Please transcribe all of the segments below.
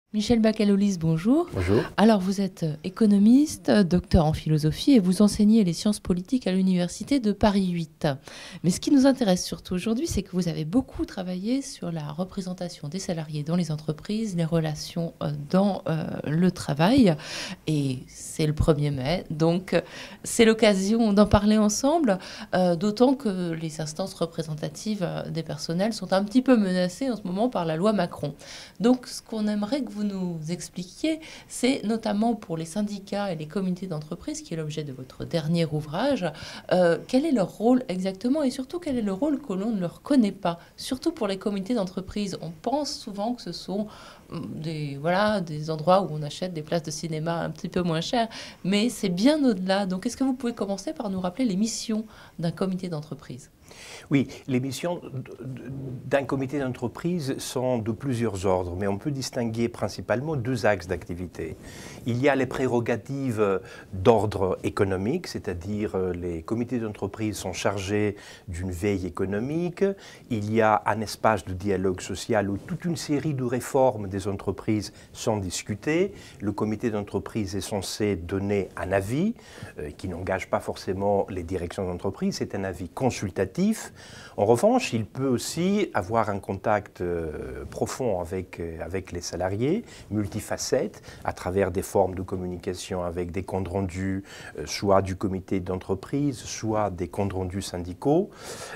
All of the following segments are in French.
Michel Bacalolis, bonjour. Bonjour. Alors, vous êtes économiste, docteur en philosophie et vous enseignez les sciences politiques à l'université de Paris 8. Mais ce qui nous intéresse surtout aujourd'hui, c'est que vous avez beaucoup travaillé sur la représentation des salariés dans les entreprises, les relations dans le travail. Et c'est le 1er mai, donc c'est l'occasion d'en parler ensemble, d'autant que les instances représentatives des personnels sont un petit peu menacées en ce moment par la loi Macron. Donc, ce qu'on aimerait que vous nous expliquiez, c'est notamment pour les syndicats et les comités d'entreprise, qui est l'objet de votre dernier ouvrage, quel est leur rôle exactement et surtout quel est le rôle que l'on ne leur connaît pas, surtout pour les comités d'entreprise. On pense souvent que ce sont des endroits où on achète des places de cinéma un petit peu moins chères, mais c'est bien au-delà. Donc, est-ce que vous pouvez commencer par nous rappeler les missions d'un comité d'entreprise ? Oui, les missions d'un comité d'entreprise sont de plusieurs ordres, mais on peut distinguer principalement 2 axes d'activité. Il y a les prérogatives d'ordre économique, c'est-à-dire les comités d'entreprise sont chargés d'une veille économique. Il y a un espace de dialogue social où toute une série de réformes des entreprises sont discutées. Le comité d'entreprise est censé donner un avis qui n'engage pas forcément les directions d'entreprise, c'est un avis consultatif. En revanche, il peut aussi avoir un contact profond avec les salariés, multifacette, à travers des formes de communication avec des comptes rendus, soit du comité d'entreprise, soit des comptes rendus syndicaux.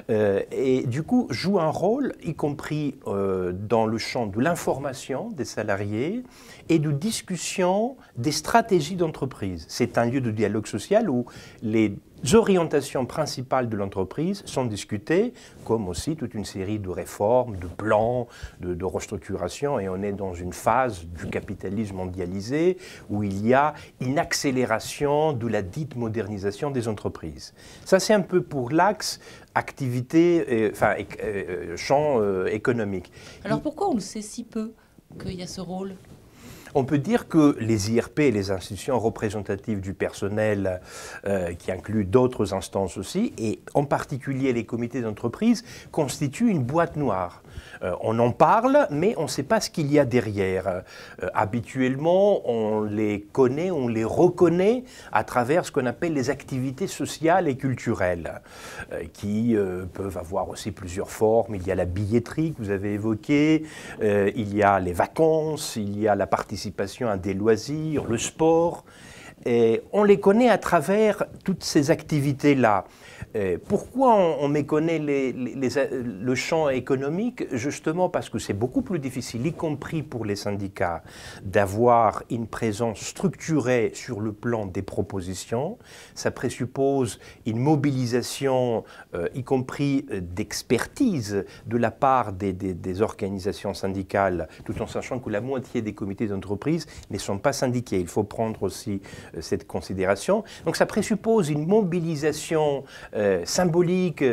Et du coup, joue un rôle, y compris dans le champ de l'information des salariés et de discussion des stratégies d'entreprise. C'est un lieu de dialogue social où les orientations principales de l'entreprise sont discutées, comme aussi toute une série de réformes, de plans, de restructuration. Et on est dans une phase du capitalisme mondialisé où il y a une accélération de la dite modernisation des entreprises. Ça, c'est un peu pour l'axe activité, champ économique. Alors, pourquoi on le sait si peu qu'il y a ce rôle ? On peut dire que les IRP et les institutions représentatives du personnel, qui incluent d'autres instances aussi, et en particulier les comités d'entreprise, constituent une boîte noire. On en parle, mais on ne sait pas ce qu'il y a derrière. Habituellement, on les connaît, on les reconnaît à travers ce qu'on appelle les activités sociales et culturelles, qui peuvent avoir aussi plusieurs formes. Il y a la billetterie que vous avez évoquée, il y a les vacances, il y a la participation à des loisirs, le sport. Et on les connaît à travers toutes ces activités-là. Pourquoi on méconnaît le champ économique? Justement parce que c'est beaucoup plus difficile, y compris pour les syndicats, d'avoir une présence structurée sur le plan des propositions. Ça présuppose une mobilisation, y compris d'expertise, de la part des organisations syndicales, tout en sachant que la moitié des comités d'entreprise ne sont pas syndiqués. Il faut prendre aussi cette considération. Donc ça présuppose une mobilisation symbolique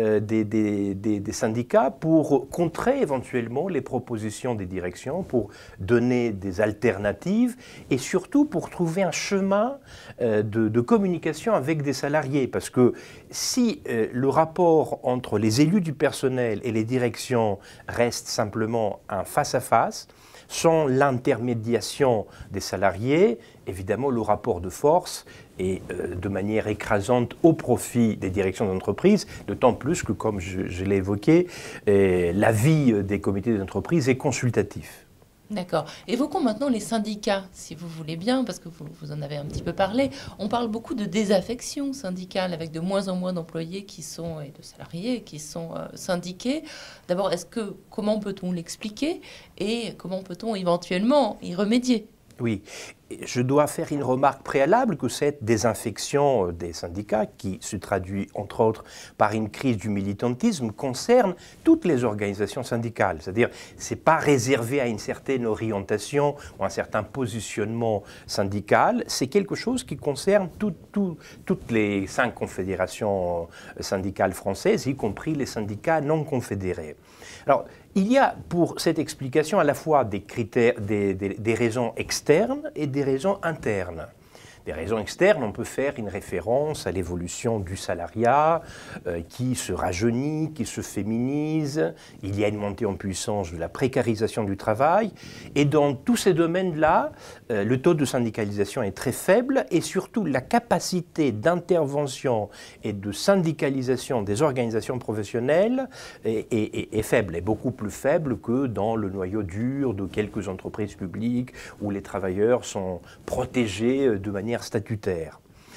des syndicats pour contrer éventuellement les propositions des directions, pour donner des alternatives et surtout pour trouver un chemin de communication avec des salariés. Parce que si le rapport entre les élus du personnel et les directions reste simplement un face-à-face, sans l'intermédiation des salariés, évidemment, le rapport de force est de manière écrasante au profit des directions d'entreprise, d'autant plus que, comme je l'ai évoqué, l'avis des comités d'entreprise est consultatif. D'accord. Évoquons maintenant les syndicats, si vous voulez bien, parce que vous en avez un petit peu parlé. On parle beaucoup de désaffection syndicale, avec de moins en moins d'employés et de salariés qui sont syndiqués. D'abord, comment peut-on l'expliquer et comment peut-on éventuellement y remédier ? Oui, je dois faire une remarque préalable que cette désinfection des syndicats, qui se traduit entre autres par une crise du militantisme, concerne toutes les organisations syndicales. C'est-à-dire, ce n'est pas réservé à une certaine orientation ou un certain positionnement syndical, c'est quelque chose qui concerne toutes les 5 confédérations syndicales françaises, y compris les syndicats non confédérés. Alors, il y a pour cette explication à la fois des critères, des raisons externes et des raisons internes. Des raisons externes, on peut faire une référence à l'évolution du salariat qui se rajeunit, qui se féminise. Il y a une montée en puissance de la précarisation du travail. Et dans tous ces domaines-là, le taux de syndicalisation est très faible et surtout la capacité d'intervention et de syndicalisation des organisations professionnelles est faible, est beaucoup plus faible que dans le noyau dur de quelques entreprises publiques où les travailleurs sont protégés de manière statutaire.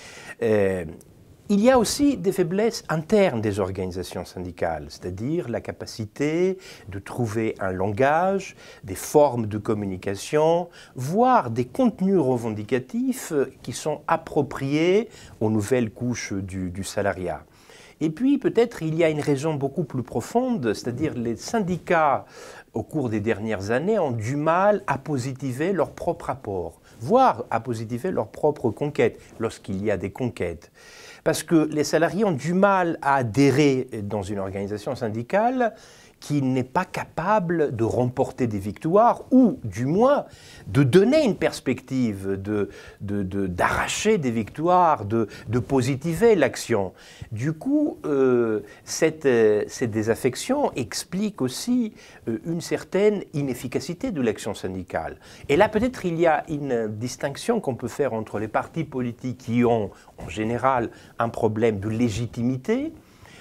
Il y a aussi des faiblesses internes des organisations syndicales, c'est-à-dire la capacité de trouver un langage, des formes de communication, voire des contenus revendicatifs qui sont appropriés aux nouvelles couches du salariat. Et puis peut-être il y a une raison beaucoup plus profonde, c'est-à-dire les syndicats au cours des dernières années ont du mal à positiver leur propre apport, voire à positiver leur propre conquête, lorsqu'il y a des conquêtes. Parce que les salariés ont du mal à adhérer dans une organisation syndicale qui n'est pas capable de remporter des victoires ou, du moins, de donner une perspective, d'arracher des victoires, de positiver l'action. Du coup, cette désaffection explique aussi une certaine inefficacité de l'action syndicale. Et là, peut-être, il y a une distinction qu'on peut faire entre les partis politiques qui ont, en général, un problème de légitimité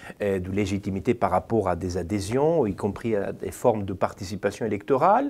par rapport à des adhésions, y compris à des formes de participation électorale.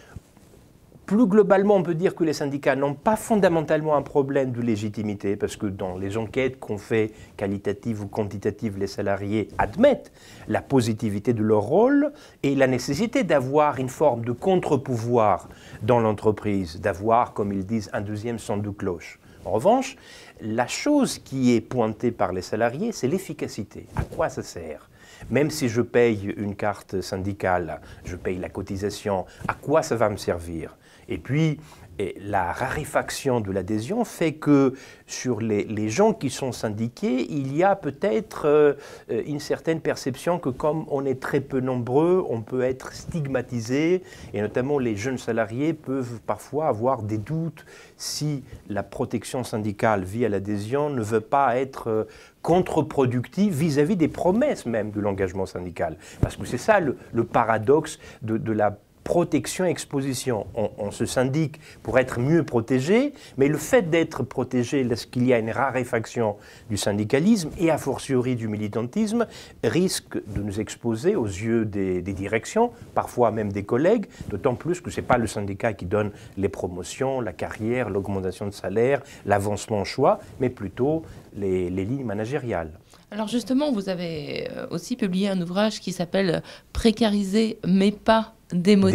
Plus globalement, on peut dire que les syndicats n'ont pas fondamentalement un problème de légitimité, parce que dans les enquêtes qu'on fait, qualitatives ou quantitatives, les salariés admettent la positivité de leur rôle et la nécessité d'avoir une forme de contre-pouvoir dans l'entreprise, d'avoir, comme ils disent, un deuxième son de cloche. En revanche, la chose qui est pointée par les salariés, c'est l'efficacité. À quoi ça sert ? Même si je paye une carte syndicale, je paye la cotisation, à quoi ça va me servir ? Et puis, la raréfaction de l'adhésion fait que sur les gens qui sont syndiqués, il y a peut-être une certaine perception que comme on est très peu nombreux, on peut être stigmatisé, et notamment les jeunes salariés peuvent parfois avoir des doutes si la protection syndicale via l'adhésion ne veut pas être contre-productive vis-à-vis des promesses même de l'engagement syndical. Parce que c'est ça le paradoxe de la protection-exposition. On se syndique pour être mieux protégé, mais le fait d'être protégé lorsqu'il y a une raréfaction du syndicalisme et a fortiori du militantisme risque de nous exposer aux yeux des directions, parfois même des collègues, d'autant plus que ce n'est pas le syndicat qui donne les promotions, la carrière, l'augmentation de salaire, l'avancement au choix, mais plutôt les lignes managériales. Alors justement, vous avez aussi publié un ouvrage qui s'appelle « Précariser mais pas démotiver »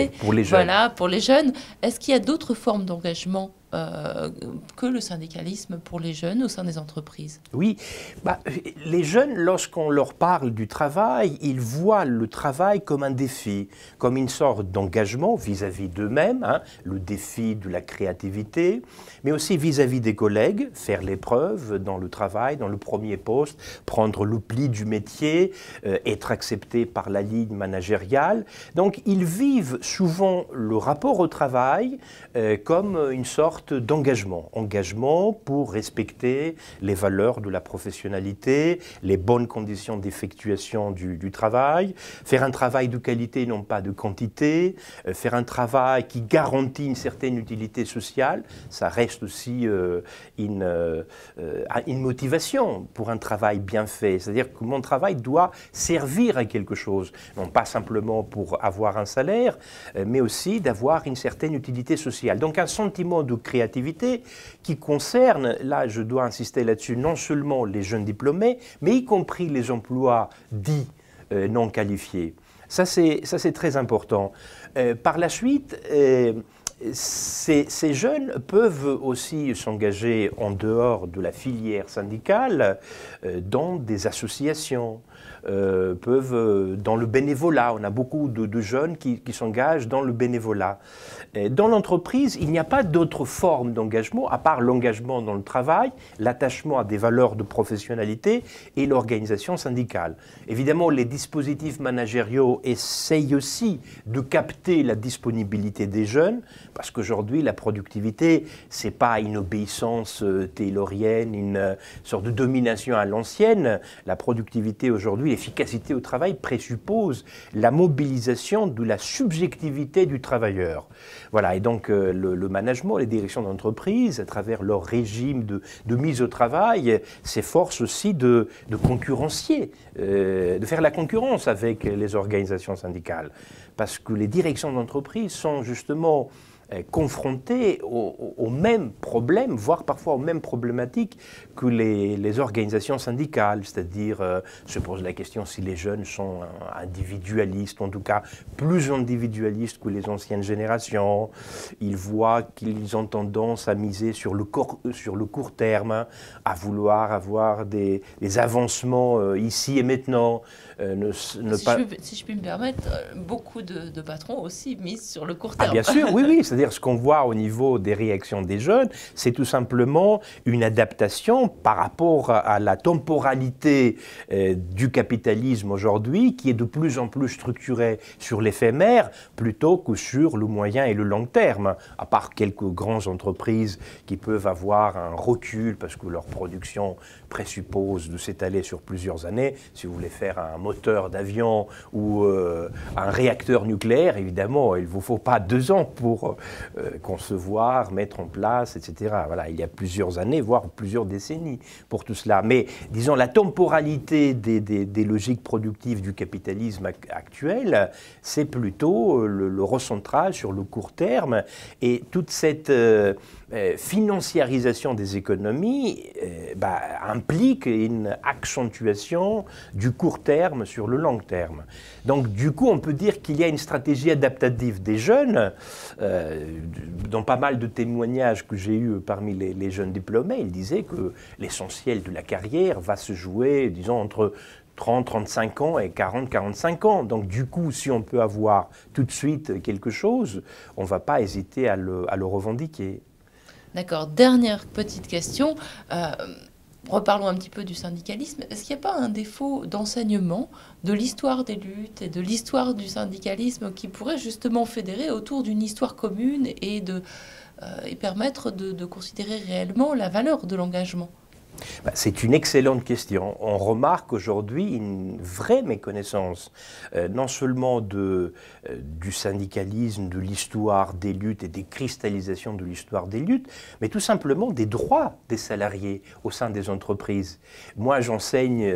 pour les jeunes. Voilà, pour les jeunes. Est-ce qu'il y a d'autres formes d'engagement que le syndicalisme pour les jeunes au sein des entreprises? Oui, les jeunes, lorsqu'on leur parle du travail, ils voient le travail comme un défi, comme une sorte d'engagement vis-à-vis d'eux-mêmes, le défi de la créativité, mais aussi vis-à-vis des collègues, faire l'épreuve dans le travail, dans le premier poste, prendre le pli du métier, être accepté par la ligne managériale. Donc ils vivent souvent le rapport au travail comme une sorte d'engagement. Engagement pour respecter les valeurs de la professionnalité, les bonnes conditions d'effectuation du travail, faire un travail de qualité, non pas de quantité, faire un travail qui garantit une certaine utilité sociale. Ça reste aussi une motivation pour un travail bien fait. C'est-à-dire que mon travail doit servir à quelque chose, non pas simplement pour avoir un salaire, mais aussi d'avoir une certaine utilité sociale. Donc un sentiment de créativité qui concerne, là je dois insister là-dessus, non seulement les jeunes diplômés, mais y compris les emplois dits non qualifiés. Ça c'est très important. Par la suite, ces jeunes peuvent aussi s'engager en dehors de la filière syndicale dans des associations, peuvent, dans le bénévolat, on a beaucoup de jeunes qui s'engagent dans le bénévolat. Dans l'entreprise, il n'y a pas d'autre forme d'engagement, à part l'engagement dans le travail, l'attachement à des valeurs de professionnalité et l'organisation syndicale. Évidemment, les dispositifs managériaux essayent aussi de capter la disponibilité des jeunes, parce qu'aujourd'hui, la productivité, ce n'est pas une obéissance taylorienne, une sorte de domination à l'ancienne. La productivité aujourd'hui, l'efficacité au travail présuppose la mobilisation de la subjectivité du travailleur. Voilà, et donc le management, les directions d'entreprise, à travers leur régime de mise au travail, s'efforcent aussi de concurrencier, de faire la concurrence avec les organisations syndicales. Parce que les directions d'entreprise sont justement confrontés aux mêmes problèmes, voire parfois aux mêmes problématiques que les organisations syndicales. C'est-à-dire, se pose la question si les jeunes sont individualistes, en tout cas plus individualistes que les anciennes générations. Ils voient qu'ils ont tendance à miser sur le court terme, à vouloir avoir des avancements ici et maintenant. Si je puis me permettre, beaucoup de patrons aussi misent sur le court terme. Ah, bien sûr, oui, oui. C'est-à-dire ce qu'on voit au niveau des réactions des jeunes, c'est tout simplement une adaptation par rapport à la temporalité du capitalisme aujourd'hui, qui est de plus en plus structurée sur l'éphémère plutôt que sur le moyen et le long terme, à part quelques grandes entreprises qui peuvent avoir un recul parce que leur production présuppose de s'étaler sur plusieurs années. Si vous voulez faire un moteur d'avion ou un réacteur nucléaire, évidemment, il ne vous faut pas 2 ans pour concevoir, mettre en place, etc. Voilà, il y a plusieurs années, voire plusieurs décennies pour tout cela. Mais disons, la temporalité des logiques productives du capitalisme actuel, c'est plutôt le recentrage sur le court terme, et toute cette financiarisation des économies implique une accentuation du court terme sur le long terme. Donc du coup, on peut dire qu'il y a une stratégie adaptative des jeunes. Dans pas mal de témoignages que j'ai eus parmi les jeunes diplômés, ils disaient que l'essentiel de la carrière va se jouer, disons, entre 30, 35 ans et 40, 45 ans. Donc du coup, si on peut avoir tout de suite quelque chose, on ne va pas hésiter à le revendiquer. D'accord. Dernière petite question. Reparlons un petit peu du syndicalisme. Est-ce qu'il n'y a pas un défaut d'enseignement de l'histoire des luttes et de l'histoire du syndicalisme qui pourrait justement fédérer autour d'une histoire commune et permettre de considérer réellement la valeur de l'engagement ? C'est une excellente question. On remarque aujourd'hui une vraie méconnaissance, non seulement du syndicalisme, de l'histoire des luttes et des cristallisations de l'histoire des luttes, mais tout simplement des droits des salariés au sein des entreprises. Moi, j'enseigne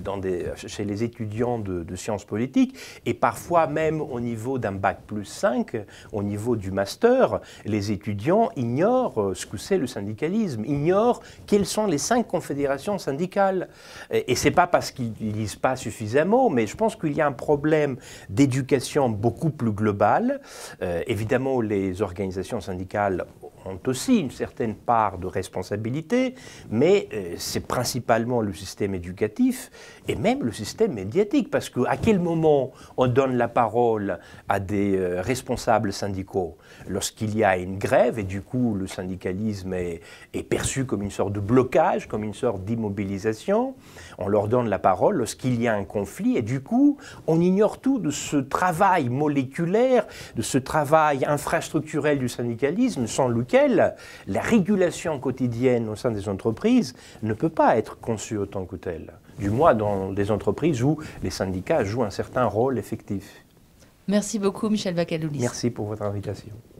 chez les étudiants de sciences politiques, et parfois même au niveau d'un bac+5, au niveau du master, les étudiants ignorent ce que c'est le syndicalisme, ignorent quels sont les 5 confédérations syndicales. Et ce n'est pas parce qu'ils ne lisent pas suffisamment, mais je pense qu'il y a un problème d'éducation beaucoup plus global. Évidemment, les organisations syndicales ont aussi une certaine part de responsabilité, mais c'est principalement le système éducatif et même le système médiatique, parce qu'à quel moment on donne la parole à des responsables syndicaux? Lorsqu'il y a une grève, et du coup le syndicalisme est perçu comme une sorte de blocage, comme une sorte d'immobilisation. On leur donne la parole lorsqu'il y a un conflit, et du coup on ignore tout de ce travail moléculaire, de ce travail infrastructurel du syndicalisme, sans lequel la régulation quotidienne au sein des entreprises ne peut pas être conçue autant que telle. Du moins dans des entreprises où les syndicats jouent un certain rôle effectif. Merci beaucoup, Michel Bacalaulis. Merci pour votre invitation.